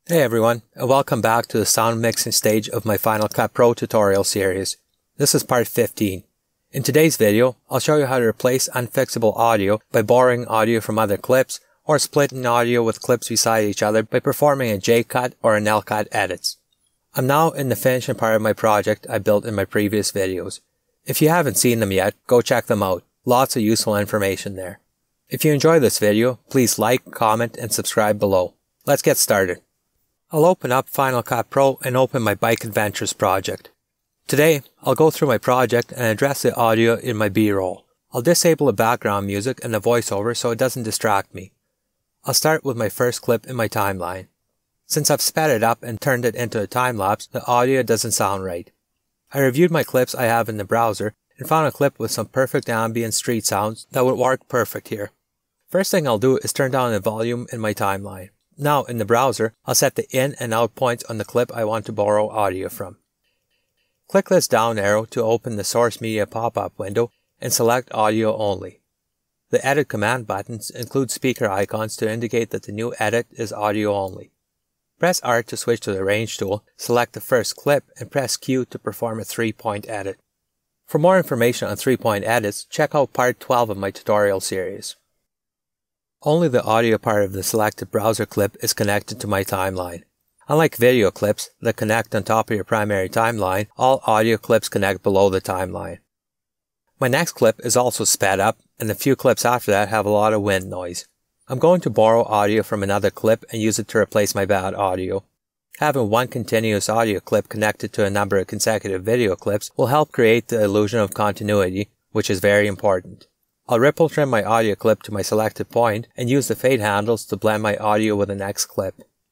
Hey everyone, and welcome back to the sound mixing stage of my Final Cut Pro tutorial series. This is part 15. In today's video, I'll show you how to replace unfixable audio by borrowing audio from other clips, or splitting audio with clips beside each other by performing a J-cut or an L-cut edits. I'm now in the finishing part of my project I built in my previous videos. If you haven't seen them yet, go check them out. Lots of useful information there. If you enjoy this video, please like, comment, and subscribe below. Let's get started. I'll open up Final Cut Pro and open my Bike Adventures project. Today, I'll go through my project and address the audio in my B-roll. I'll disable the background music and the voiceover so it doesn't distract me. I'll start with my first clip in my timeline. Since I've sped it up and turned it into a time-lapse, the audio doesn't sound right. I reviewed my clips I have in the browser and found a clip with some perfect ambient street sounds that would work perfect here. First thing I'll do is turn down the volume in my timeline. Now, in the browser, I'll set the in and out points on the clip I want to borrow audio from. Click this down arrow to open the Source Media pop-up window and select Audio Only. The Edit command buttons include speaker icons to indicate that the new edit is audio only. Press R to switch to the Range tool, select the first clip, and press Q to perform a 3-point edit. For more information on 3-point edits, check out part 12 of my tutorial series. Only the audio part of the selected browser clip is connected to my timeline. Unlike video clips that connect on top of your primary timeline, all audio clips connect below the timeline. My next clip is also sped up, and the few clips after that have a lot of wind noise. I'm going to borrow audio from another clip and use it to replace my bad audio. Having one continuous audio clip connected to a number of consecutive video clips will help create the illusion of continuity, which is very important. I'll ripple trim my audio clip to my selected point and use the fade handles to blend my audio with the next clip.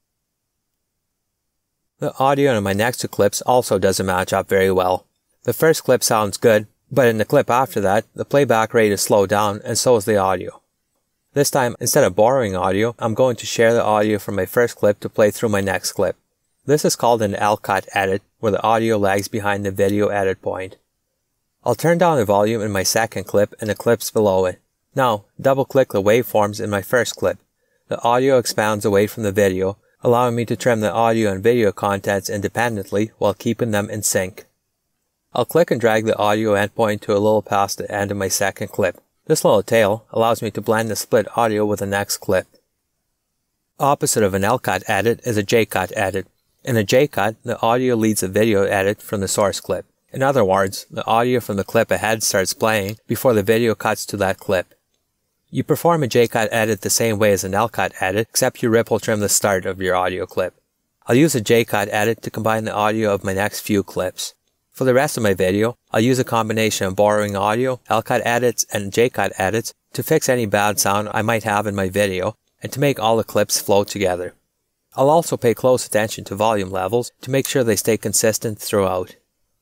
The audio in my next two clips also doesn't match up very well. The first clip sounds good, but in the clip after that, the playback rate is slowed down and so is the audio. This time, instead of borrowing audio, I'm going to share the audio from my first clip to play through my next clip. This is called an L-cut edit, where the audio lags behind the video edit point. I'll turn down the volume in my second clip and the clips below it. Now, double-click the waveforms in my first clip. The audio expands away from the video, allowing me to trim the audio and video contents independently while keeping them in sync. I'll click and drag the audio endpoint to a little past the end of my second clip. This little tail allows me to blend the split audio with the next clip. Opposite of an L-cut edit is a J-cut edit. In a J-cut, the audio leads the video edit from the source clip. In other words, the audio from the clip ahead starts playing before the video cuts to that clip. You perform a J-cut edit the same way as an L-cut edit, except you ripple trim the start of your audio clip. I'll use a J-cut edit to combine the audio of my next few clips. For the rest of my video, I'll use a combination of borrowing audio, L-cut edits, and J-cut edits to fix any bad sound I might have in my video and to make all the clips flow together. I'll also pay close attention to volume levels to make sure they stay consistent throughout.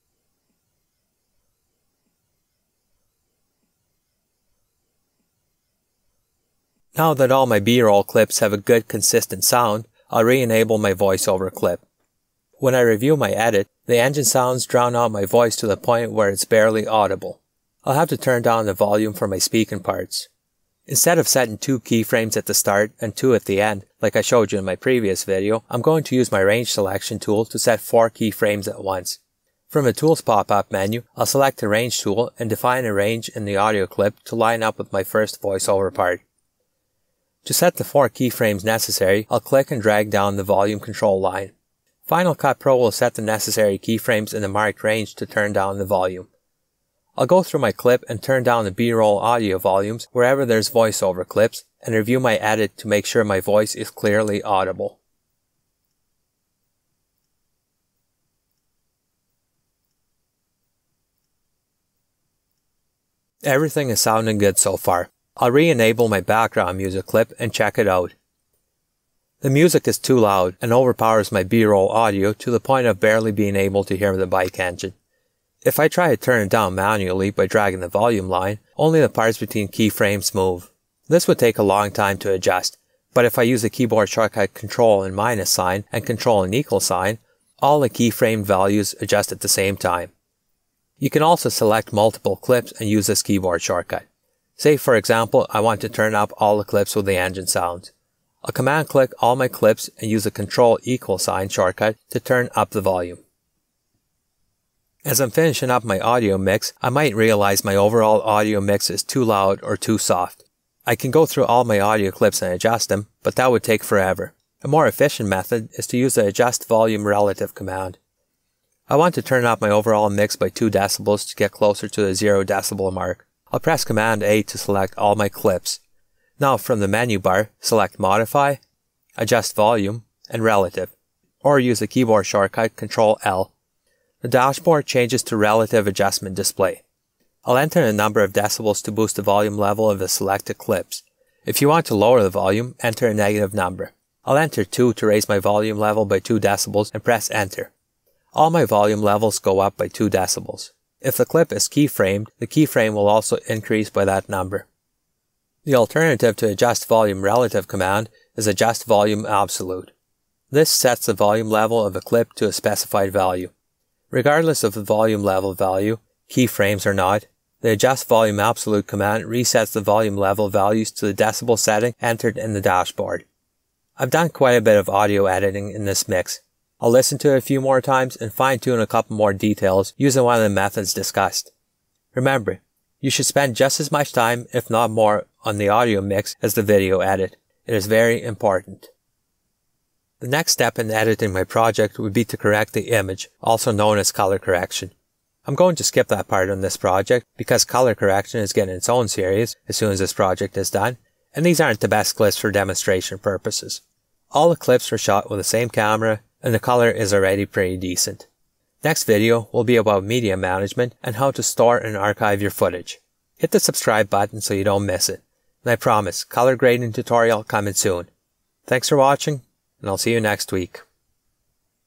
Now that all my B-roll clips have a good consistent sound, I'll re-enable my voiceover clip. When I review my edit, the engine sounds drown out my voice to the point where it's barely audible. I'll have to turn down the volume for my speaking parts. Instead of setting 2 keyframes at the start and 2 at the end, like I showed you in my previous video, I'm going to use my range selection tool to set 4 keyframes at once. From the Tools pop-up menu, I'll select the Range tool and define a range in the audio clip to line up with my first voiceover part. To set the 4 keyframes necessary, I'll click and drag down the volume control line. Final Cut Pro will set the necessary keyframes in the marked range to turn down the volume. I'll go through my clip and turn down the B-roll audio volumes wherever there's voiceover clips and review my edit to make sure my voice is clearly audible. Everything is sounding good so far. I'll re-enable my background music clip and check it out. The music is too loud and overpowers my B-roll audio to the point of barely being able to hear the bike engine. If I try to turn it down manually by dragging the volume line, only the parts between keyframes move. This would take a long time to adjust, but if I use the keyboard shortcut Control and minus sign and Control and equal sign, all the keyframe values adjust at the same time. You can also select multiple clips and use this keyboard shortcut. Say for example, I want to turn up all the clips with the engine sounds. I'll command click all my clips and use the Control equal sign shortcut to turn up the volume. As I'm finishing up my audio mix, I might realize my overall audio mix is too loud or too soft. I can go through all my audio clips and adjust them, but that would take forever. A more efficient method is to use the Adjust Volume Relative command. I want to turn up my overall mix by 2 decibels to get closer to the 0 decibel mark. I'll press Command A to select all my clips. Now from the menu bar, select Modify, Adjust Volume, and Relative, or use the keyboard shortcut Control L. The dashboard changes to Relative Adjustment display. I'll enter a number of decibels to boost the volume level of the selected clips. If you want to lower the volume, enter a negative number. I'll enter 2 to raise my volume level by 2 decibels and press Enter. All my volume levels go up by 2 decibels. If the clip is keyframed, the keyframe will also increase by that number. The alternative to Adjust Volume Relative command is Adjust Volume Absolute. This sets the volume level of a clip to a specified value. Regardless of the volume level value, keyframes or not, the Adjust Volume Absolute command resets the volume level values to the decibel setting entered in the dashboard. I've done quite a bit of audio editing in this mix. I'll listen to it a few more times and fine-tune a couple more details using one of the methods discussed. Remember, you should spend just as much time, if not more, on the audio mix as the video edit. It is very important. The next step in editing my project would be to correct the image, also known as color correction. I'm going to skip that part on this project because color correction is getting its own series as soon as this project is done, and these aren't the best clips for demonstration purposes. All the clips were shot with the same camera, and the color is already pretty decent. Next video will be about media management and how to store and archive your footage. Hit the subscribe button so you don't miss it, and I promise, color grading tutorial coming soon. Thanks for watching, and I'll see you next week.